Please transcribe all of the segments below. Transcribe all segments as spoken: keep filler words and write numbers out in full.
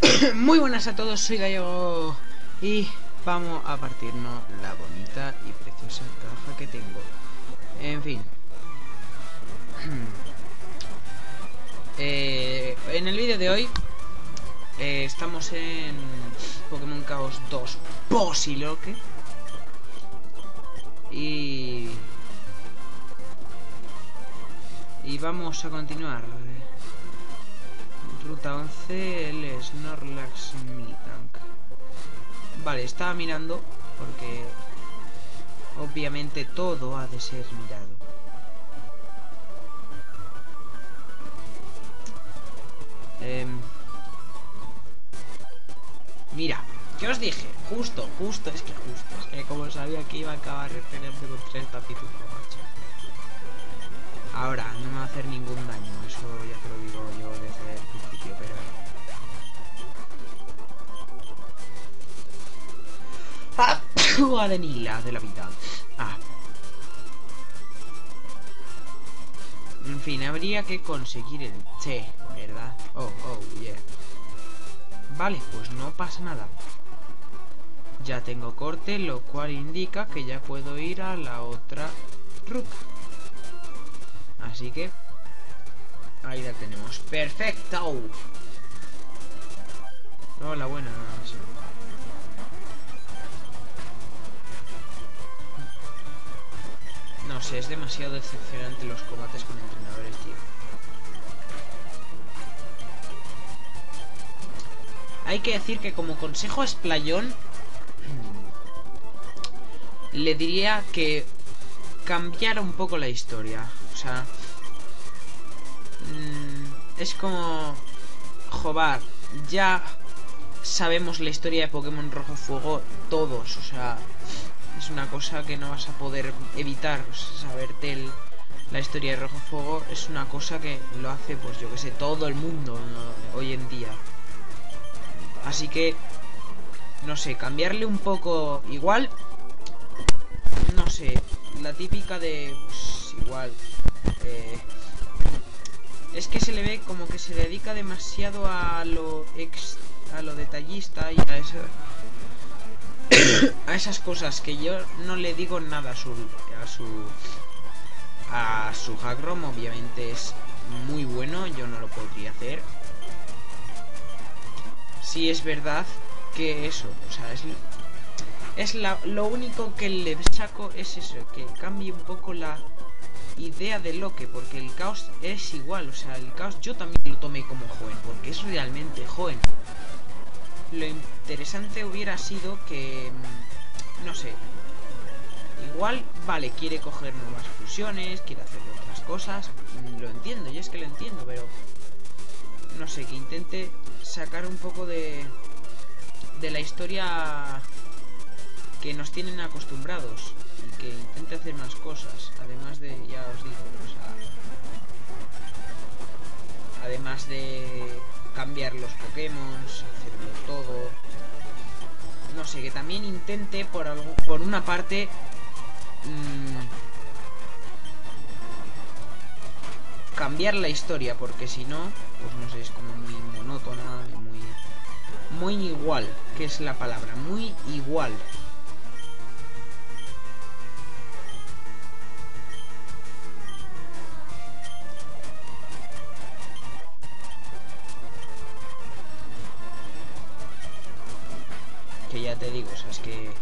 Muy buenas a todos, soy Gallego y vamos a partirnos la bonita y preciosa caja que tengo. En fin. eh, en el vídeo de hoy eh, estamos en Pokémon Chaos dos Posiloque. Y... Y vamos a continuar. Ruta once, el Snorlax Miltank. Vale, estaba mirando porque obviamente todo ha de ser mirado. Eh, mira, ¿qué os dije? Justo, justo, es que justo. Es que como sabía que iba a acabar peleando con tres tapitufos, macho. Ahora, no me va a hacer ningún daño, eso ya te lo digo yo desde el principio, pero... ¡Ah! Adenila de la vida. Ah. En fin, habría que conseguir el té, ¿verdad? Oh, oh, yeah. Vale, pues no pasa nada. Ya tengo corte, lo cual indica que ya puedo ir a la otra ruta. Así que ahí la tenemos. ¡Perfecto! Hola, buena. No sé, es demasiado decepcionante los combates con entrenadores, tío. Hay que decir que como consejo a Splayón le diría que cambiara un poco la historia. O sea, mmm, es como... Jobar, ya sabemos la historia de Pokémon Rojo Fuego todos, o sea, es una cosa que no vas a poder evitar. O sea, saberte el, la historia de Rojo Fuego es una cosa que lo hace, pues yo que sé, todo el mundo, ¿no? Hoy en día. Así que, no sé, cambiarle un poco igual, no sé, la típica de... Pues, igual... Eh, es que se le ve como que se dedica demasiado a lo ex, a lo detallista y a eso, a esas cosas que yo no le digo nada a su a su a su hackrom. Obviamente es muy bueno, yo no lo podría hacer. Sí, es verdad que eso, o sea, es es la, lo único que le saco es eso, que cambie un poco la idea de Loque, porque el caos es igual. O sea, el caos yo también lo tomé como joven, porque es realmente joven. Lo interesante hubiera sido que, no sé, igual, vale, quiere coger nuevas fusiones, quiere hacer otras cosas, lo entiendo, y es que lo entiendo, pero no sé, que intente sacar un poco de de la historia que nos tienen acostumbrados, y que intente hacer más cosas, además de, ya os digo, o sea, además de cambiar los Pokémon, hacerlo todo, no sé, que también intente por algo, por una parte, mmm, cambiar la historia, porque si no, pues no sé, es como muy monótona y muy, muy igual, que es la palabra, muy igual. Que ya te digo, o sea, es que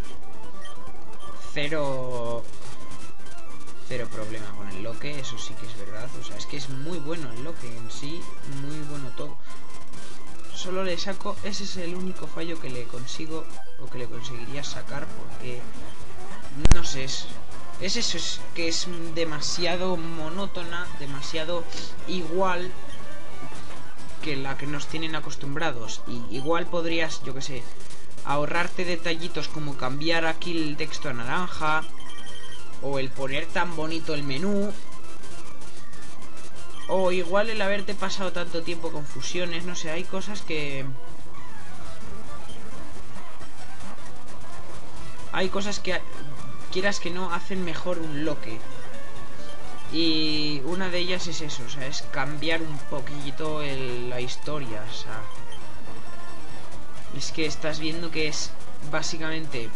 cero cero problema con el Loque, eso sí que es verdad. O sea, es que es muy bueno el Loque en sí, muy bueno todo. Solo le saco, ese es el único fallo que le consigo, o que le conseguiría sacar, porque no sé, es, es eso, es que es demasiado monótona, demasiado igual que la que nos tienen acostumbrados. Y igual podrías, yo que sé, ahorrarte detallitos como cambiar aquí el texto a naranja, o el poner tan bonito el menú, o igual el haberte pasado tanto tiempo con fusiones. No sé, hay cosas que... Hay cosas que, quieras que no, hacen mejor un Loque. Y una de ellas es eso, o sea, es cambiar un poquito el, la historia, o sea... es que estás viendo que es básicamente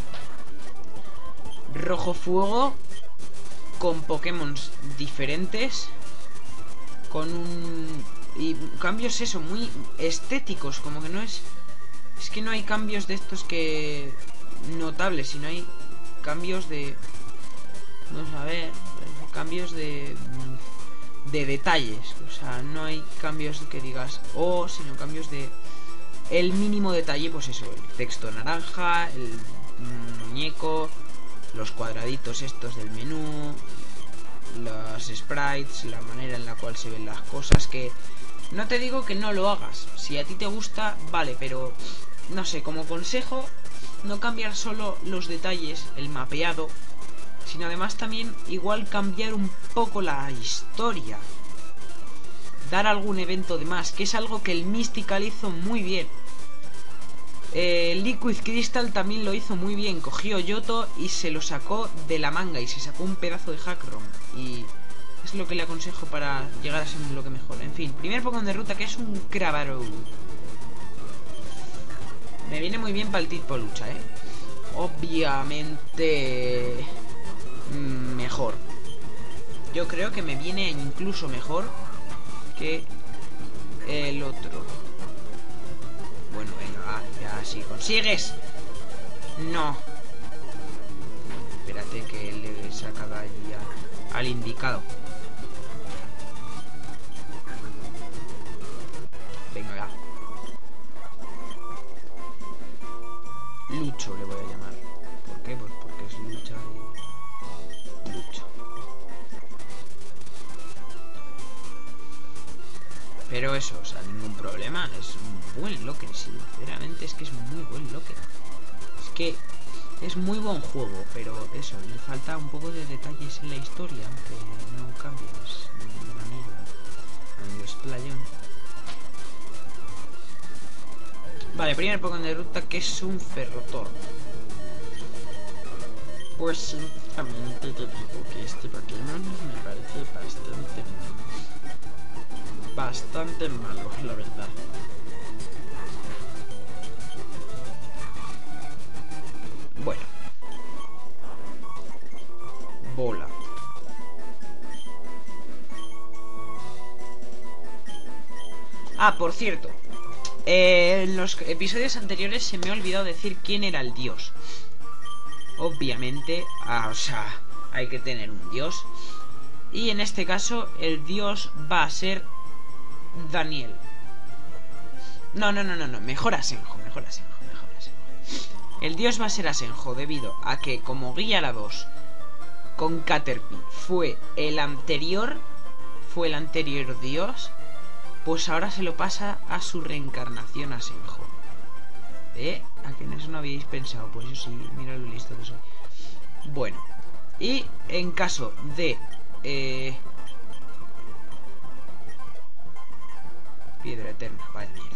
rojo fuego con Pokémon diferentes, con un... y cambios eso, muy estéticos, como que no es... Es que no hay cambios de estos que... notables, sino hay cambios de... Vamos a ver... Cambios de... de detalles. O sea, no hay cambios que digas oh, sino cambios de... el mínimo detalle, pues eso, el texto naranja, el muñeco, los cuadraditos estos del menú, los sprites, la manera en la cual se ven las cosas, que no te digo que no lo hagas, si a ti te gusta, vale, pero no sé, como consejo, no cambiar solo los detalles, el mapeado, sino además también igual cambiar un poco la historia, dar algún evento de más, que es algo que el Mystical hizo muy bien. Eh, Liquid Crystal también lo hizo muy bien. Cogió Yoto y se lo sacó de la manga y se sacó un pedazo de hack ROM. Y es lo que le aconsejo para llegar a ser lo que mejor. En fin, primer Pokémon de ruta, que es un Crabaro. Me viene muy bien para el tipo lucha, eh. Obviamente mejor. Yo creo que me viene incluso mejor que el otro. Bueno, venga, ya si consigues. No. Espérate que le he sacado allí a, al indicado. Venga, ya. Lucho le voy a llamar. ¿Por qué? Pues porque es lucha y... Lucho. Pero eso, o sea, ningún problema. Es un buen Locker, sinceramente es que es muy buen Locker. Es que es muy buen juego, pero eso, le falta un poco de detalles en la historia, aunque no cambies. Amigo, amigo es playón. Vale, primer Pokémon de ruta, que es un Ferrothorn. Pues sinceramente te digo que este Pokémon me parece bastante bastante malo, la verdad. Bueno, bola. Ah, por cierto, eh, en los episodios anteriores se me ha olvidado decir quién era el dios. Obviamente, ah, o sea, hay que tener un dios. Y en este caso, el dios va a ser Daniel. No, no, no, no, no. Mejor Asenjo, mejor Asenjo, mejor Asenjo. El dios va a ser Asenjo debido a que como Guía la dos con Caterpie fue el anterior, fue el anterior dios, pues ahora se lo pasa a su reencarnación Asenjo. ¿Eh? ¿A que en eso no habíais pensado? Pues yo sí, mira lo listo que soy. Bueno, y en caso de... Eh... Piedra eterna, vaya mierda.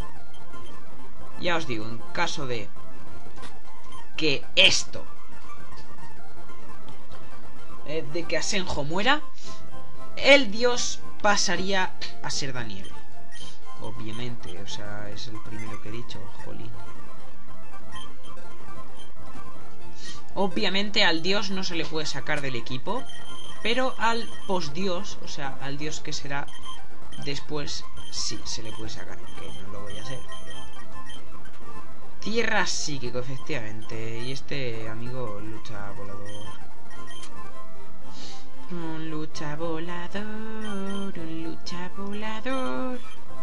Ya os digo, en caso de que esto eh, de que Asenjo muera, el dios pasaría a ser Daniel. Obviamente, o sea, es el primero que he dicho, jolín. Obviamente al dios no se le puede sacar del equipo, pero al postdios, o sea, al dios que será después, sí, se le puede sacar, que no lo voy a hacer. Pero... Tierra psíquico, efectivamente. Y este amigo lucha volador. Un lucha volador, un lucha volador.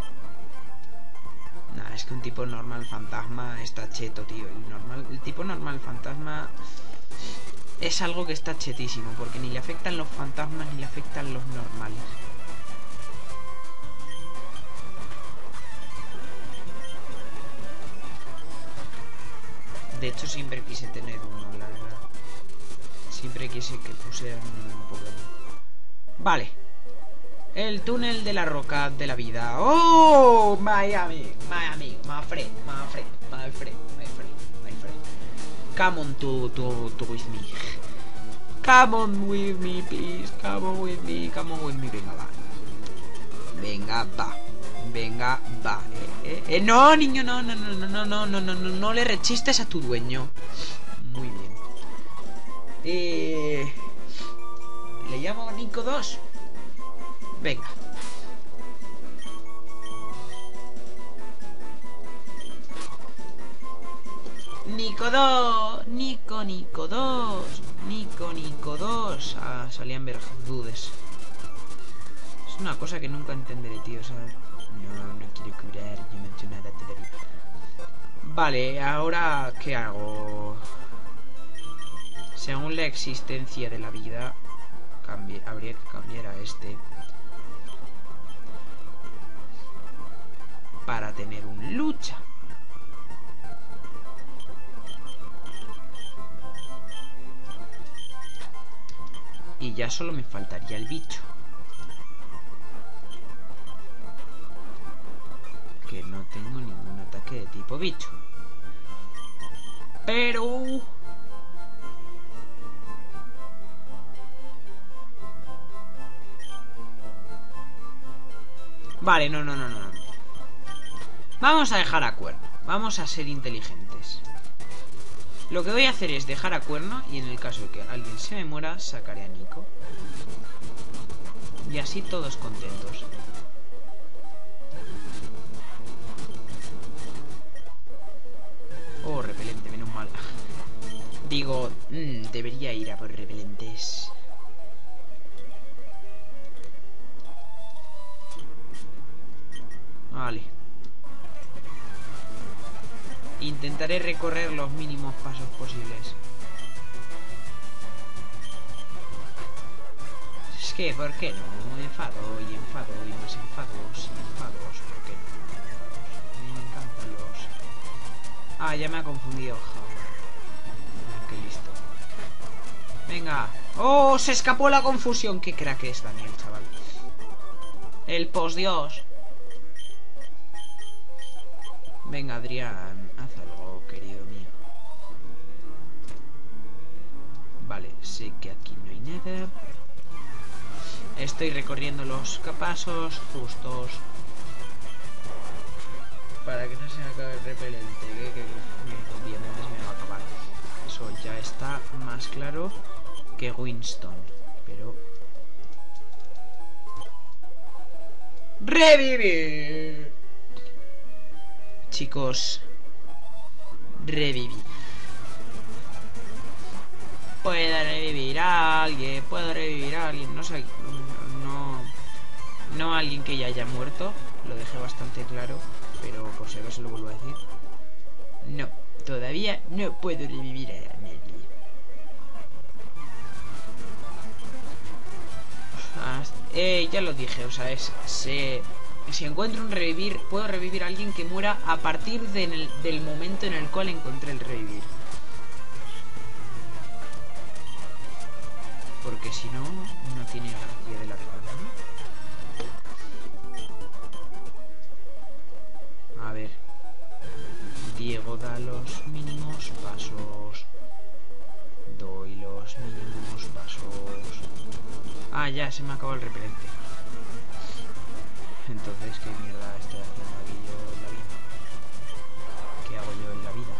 Nada, es que un tipo normal fantasma está cheto, tío. El, normal, el tipo normal fantasma es algo que está chetísimo, porque ni le afectan los fantasmas ni le afectan los normales. De hecho, siempre quise tener uno, la verdad. Siempre quise que pusieran un Pokémon. Vale. El túnel de la roca de la vida. ¡Oh! Miami, Miami, my friend, my friend, my friend, my friend, my friend. Come on to, to, to with me. Come on with me, please. Come on with me, come on with me. Venga, va. Venga, va. Venga, va, eh. Eh, eh, no, niño, no, no, no, no, no, no, no, no, no, no le rechistes a tu dueño. Muy bien. Eh, ¿Le llamo a Nico dos? Venga. Nico dos, Nico, Nico dos, Nico, Nico dos. Ah, salían verdudes. Es una cosa que nunca entenderé, tío, ¿sabes? No, no quiero curar, yo no he hecho nada todavía. Vale, ahora, ¿qué hago? Según la existencia de la vida, cambie, habría que cambiar a este para tener un lucha. Y ya solo me faltaría el bicho. Que no tengo ningún ataque de tipo bicho. Pero... Vale, no, no, no, no, no. Vamos a dejar a Cuerno. Vamos a ser inteligentes. Lo que voy a hacer es dejar a Cuerno y en el caso de que alguien se me muera, sacaré a Nico. Y así todos contentos. Oh, repelente, menos mal. Digo, mmm, debería ir a por repelentes. Vale. Intentaré recorrer los mínimos pasos posibles. Es que, ¿por qué no? Me enfado y enfado y más enfados y enfados. ¿Por qué no? Me encantan los... Ah, ya me ha confundido. Qué listo. Venga. ¡Oh! Se escapó la confusión. Qué crack es Daniel, chaval. El posdios. Venga, Adrián, haz algo, querido mío. Vale, sé que aquí no hay nada. Estoy recorriendo los pasos justos para que no se me acabe el repelente, que, que, que obviamente se me va a acabar. Eso ya está más claro que Winston, pero... ¡Revivir! Chicos, reviví. Puedo revivir a alguien, puedo revivir a alguien. No sé, no, no a alguien que ya haya muerto. Lo dejé bastante claro, pero por si acaso lo vuelvo a decir. No, todavía no puedo revivir a nadie. Ah, eh, ya lo dije, o sea, es... se... Si encuentro un revivir, puedo revivir a alguien que muera a partir de el, del momento en el cual encontré el revivir. Porque si no, no tiene gracia de la regla, ¿no? A ver. Diego da los mínimos pasos. Doy los mínimos pasos. Ah, ya, se me acabó el repelente. Entonces, ¿qué mierda estoy haciendo aquí yo en la vida? ¿Qué hago yo en la vida?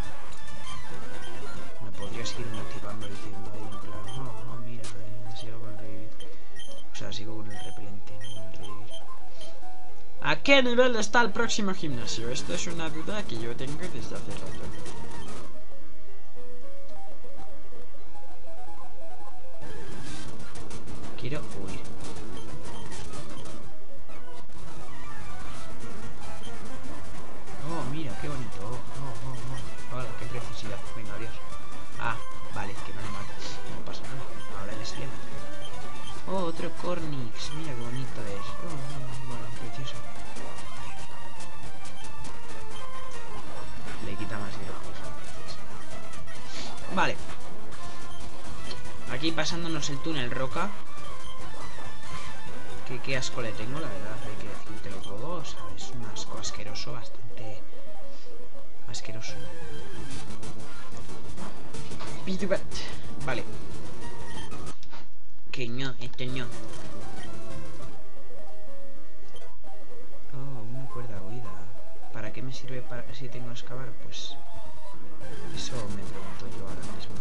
Me podrías ir motivando diciendo ahí en plan, oh, oh mira, sigo con el revivir. O sea, sigo con el repelente, no con el revivir. ¿A qué nivel está el próximo gimnasio? Esta es una duda que yo tengo desde hace rato. Quiero huir. Oh, mira, qué bonito. Oh, oh, oh, oh. Hola, qué preciosidad. Venga, adiós. Ah, vale, que no me mata. No pasa nada. Ahora el esquema. Oh, otro Cornix. Mira qué bonito es. Oh, oh, bueno, precioso. Le quita más hidrógeno. Vale. Aquí pasándonos el túnel roca. Que qué asco le tengo, la verdad. Hay que decírtelo todo. O sea, es un asco asqueroso, bastante asqueroso. Vale. Que no, esto no. Oh, una cuerda oída. ¿Para qué me sirve para si tengo que excavar, pues eso me pregunto yo ahora mismo.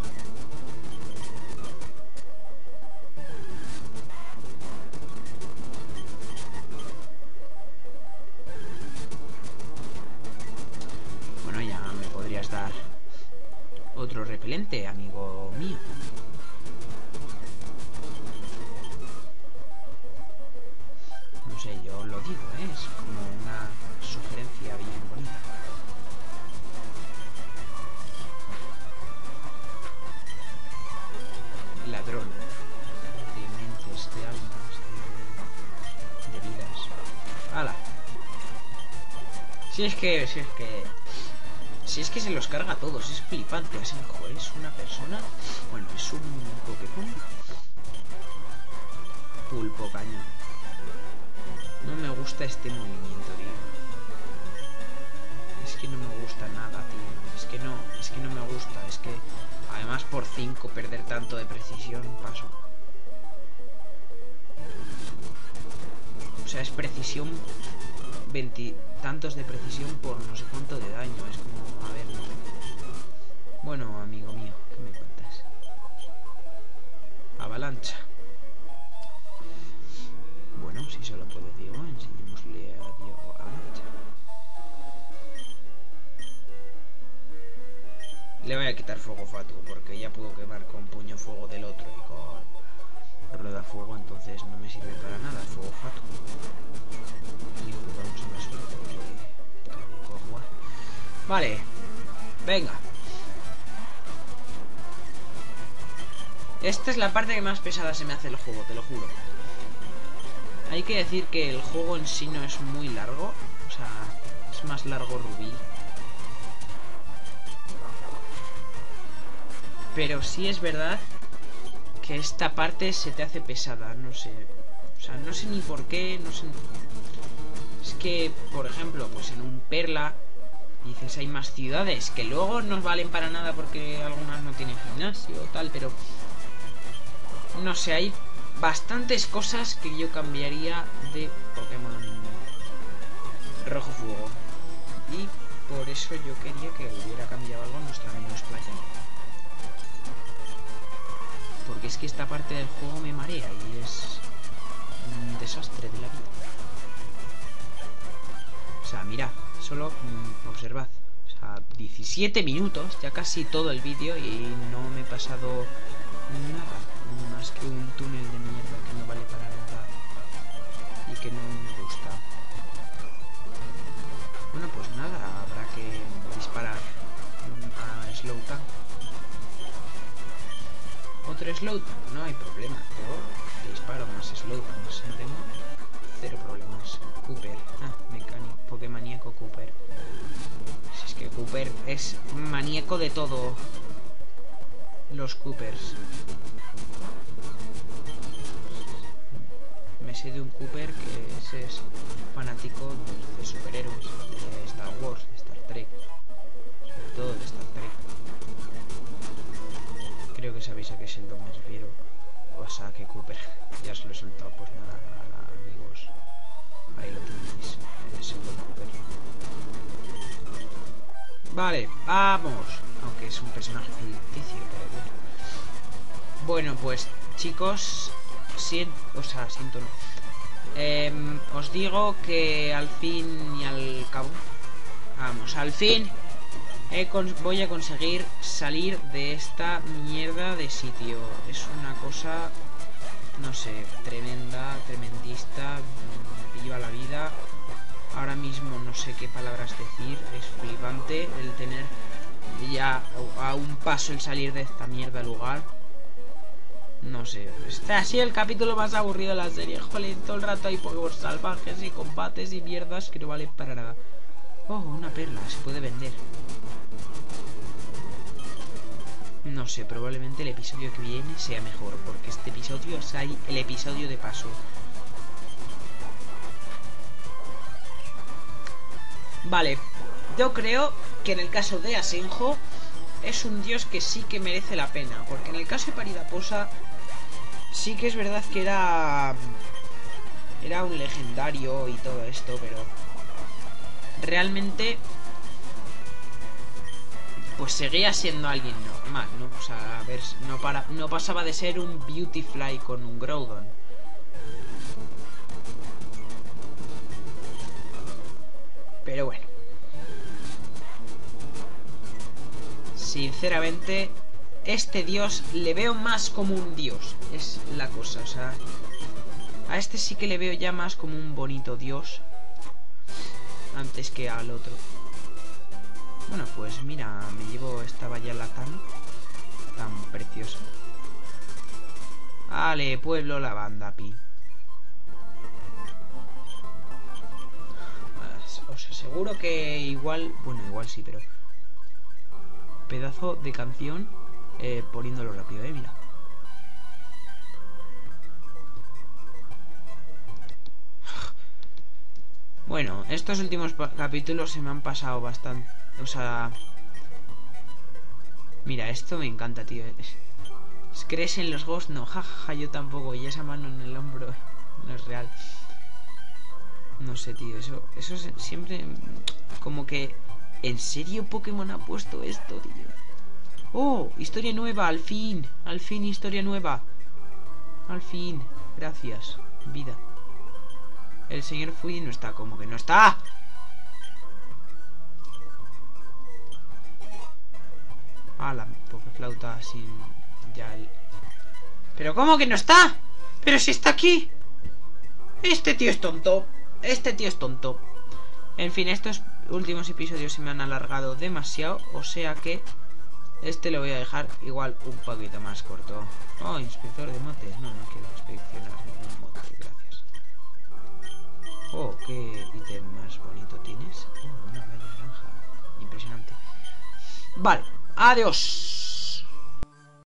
Bueno, ya me podrías dar otro repelente, amigo mío. No sé, yo lo digo, ¿eh? Es como una sugerencia bien bonita. Ladrón de mentes, de almas, de, de vidas. ¡Hala! Si es que, si es que... Si es que se los carga a todos, es flipante. Así, joder, es una persona... Bueno, es un Pokémon. Pulpo cañón. No me gusta este movimiento, tío. Es que no me gusta nada, tío. Es que no, es que no me gusta. Es que además por cinco perder tanto de precisión, paso. O sea, es precisión veinte tantos de precisión por no sé cuánto de daño. Es como, a ver, no. Bueno, amigo mío, ¿qué me cuentas? Avalancha. Bueno, si solo puede Diego, enseñémosle a Diego Avalancha. Le voy a quitar fuego fatuo porque ya puedo quemar con puño fuego del otro y con rueda fuego, entonces no me sirve para nada fuego fatuo. Y jugamos a la suerte que, que puedo jugar. Vale, venga. Esta es la parte que más pesada se me hace el juego, te lo juro. Hay que decir que el juego en sí no es muy largo. O sea, es más largo Rubí. Pero sí es verdad que esta parte se te hace pesada. No sé. O sea, no sé ni por qué. No sé. Es que, por ejemplo, pues en un Perla dices hay más ciudades que luego no valen para nada porque algunas no tienen gimnasio o tal, pero no sé, hay bastantes cosas que yo cambiaría de Pokémon Rojo Fuego. Y por eso yo quería que hubiera cambiado algo nuestro amigo Splaya. Porque es que esta parte del juego me marea y es un desastre de la vida. O sea, mirad, solo mmm, observad. O sea, diecisiete minutos, ya casi todo el vídeo y no me he pasado nada. Más que un túnel de mierda que no vale para nada y que no me gusta. Bueno, pues nada, habrá que disparar a Slowtank. Otro Slowtank, no hay problema. Yo disparo más Slowtanks, no tengo cero problemas. Cooper, ah, mecánico, Pokémoníaco Cooper. Si es que Cooper es maníaco de todo. Los Coopers. Me sé de un Cooper que ese es fanático de, de superhéroes, de Star Wars, de Star Trek, sobre todo de Star Trek. Creo que sabéis a qué Sheldon me refiero, o sea, que Cooper. Ya os lo he soltado, pues nada, nada, amigos. Ahí lo tenéis, ese buen Cooper. Vale, vamos. Aunque es un personaje ficticio, pero bueno. Bueno, pues chicos, siento, o sea, siento no. Eh, os digo que al fin y al cabo, vamos, al fin he voy a conseguir salir de esta mierda de sitio. Es una cosa, no sé, tremenda, tremendista, viva la vida. Ahora mismo no sé qué palabras decir, es flipante el tener ya a un paso el salir de esta mierda lugar. No sé, está así el capítulo más aburrido de la serie. Joder, todo el rato hay Pokémon salvajes y combates y mierdas que no valen para nada. Oh, una perla, se puede vender. No sé, probablemente el episodio que viene sea mejor, porque este episodio es ahí el episodio de paso. Vale, yo creo que en el caso de Asenjo es un dios que sí que merece la pena, porque en el caso de Paridaposa sí que es verdad que era era un legendario y todo esto, pero realmente pues seguía siendo alguien normal, ¿no? O sea, a ver, no, para, no pasaba de ser un Beautyfly con un Groudon. Pero bueno, sinceramente, este dios le veo más como un dios. Es la cosa, o sea, a este sí que le veo ya más como un bonito dios antes que al otro. Bueno, pues mira, me llevo esta Bayala tan tan preciosa. Vale, pueblo lavanda, pi. Os aseguro que igual, bueno, igual sí, pero pedazo de canción, eh, poniéndolo rápido, eh, mira. Bueno, estos últimos capítulos se me han pasado bastante. O sea, mira, esto me encanta, tío. ¿Crees en los ghosts? No, jajaja, ja, ja, yo tampoco. Y esa mano en el hombro no es real. No sé, tío, eso, eso es siempre como que... ¿En serio Pokémon ha puesto esto, tío? ¡Oh! Historia nueva, al fin. Al fin, historia nueva. Al fin. Gracias, vida. El señor Fuji no está, como que no está. Ah, la Pokeflauta sin... Ya el... ¿Pero cómo que no está? ¡Pero si está aquí! Este tío es tonto. Este tío es tonto. En fin, estos últimos episodios se me han alargado demasiado. O sea que este lo voy a dejar igual un poquito más corto. Oh, inspector de motes. No, no quiero inspeccionar ningún mote, gracias. Oh, qué ítem más bonito tienes. Oh, una valla naranja. Impresionante. Vale, adiós.